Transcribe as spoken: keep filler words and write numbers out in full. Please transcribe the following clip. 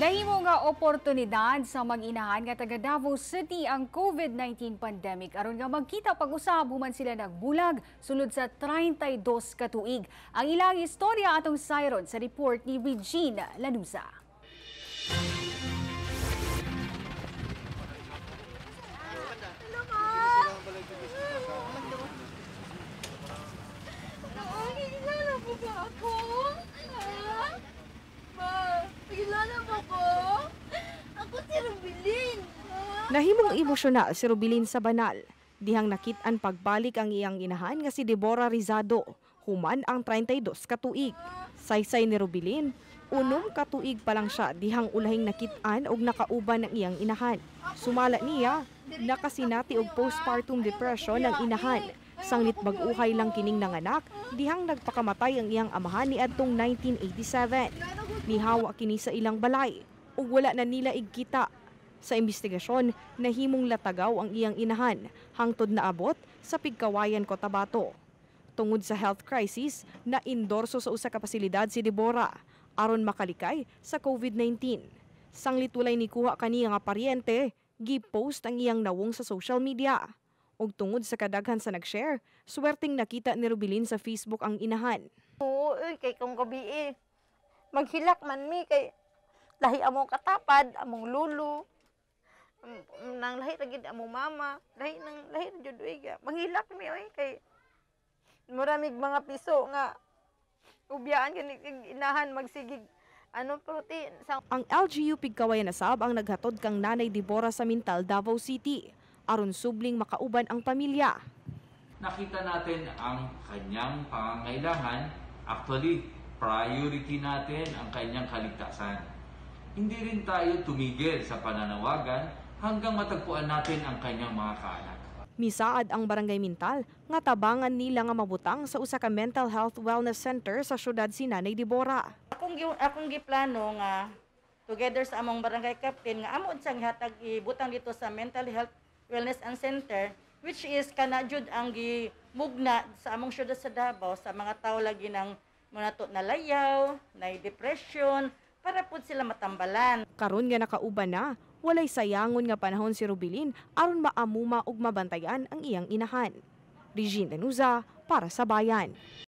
Nahimo nga oportunidad sa mag-inahan nga taga Davao City ang COVID nineteen pandemic aron nga magkita pag-usab human sila nagbulag sulod sa thirty-two ka tuig. Ang ilang istorya atong sayron sa report ni Regina Lanusa. Nahimong emosyonal si Rubilin sa banal. Dihang nakit-an pagbalik ang iyang inahan nga si Deborah Rizado, human ang thirty-two ka tuig. Saysay ni Rubilin, unom ka tuig pa lang siya dihang ulahing nakit-an og nakauban ang iyang inahan. Sumala niya, nakasinati og postpartum depression ang inahan. Sanglit bag-uhay lang kining nanganak, dihang nagpakamatay ang iyang amahan niadtong nineteen eighty-seven. Nihawa kini sa ilang balay ug wala na nila igkita. Sa investigasyon, nahimong latagaw ang iyang inahan, hangtod na abot sa Pigkawayan, Cotabato. Tungod sa health crisis, na-endorso sa usa ka pasilidad si Deborah aron makalikay sa COVID nineteen. Sanglit walay nikuha kaniya nga paryente, gi-post ang iyang nawong sa social media. Ug tungod sa kadaghan sa nag-share, swerteng nakita ni Rubilin sa Facebook ang inahan. Oo, kay kung gabi eh, maghilak man mi kay lahi among katapad, among lulu. Nang lahi ra gid among mama, lahi nang lahi ra jud uiga. Manghilak mi oy kay muramig mga piso nga ubyaan kani inahan magsigig ano protein sa ang L G U Pigkawayan nasab ang naghatod kang Nanay Deborah sa Mintal, Davao City aron subling makauban ang pamilya. Nakita natin ang kanyang pangangailangan, actually priority natin ang kanyang kaligtasan. Hindi rin tayo tumigil sa pananawagan hanggang matagpuan natin ang kanyang mga kaanak. Misaad ang Barangay Mintal nga tabangan nila nga mabutang sa usa ka mental health wellness center sa syudad si Nanay Deborah. Akong akong giplano nga together sa among barangay captain nga amo unsang hatag ibutang dito sa mental health wellness and center, which is kana jud ang gimugna sa among syudad sa Davao sa mga tawo lagi ng munato na layaw, na depression, para pud sila matambalan. Karon nga nakauban na, walay sayangon nga panahon si Rubilin aron maamuma ug mabantayan ang iyang inahan. Regina Lanusa para sa Bayan.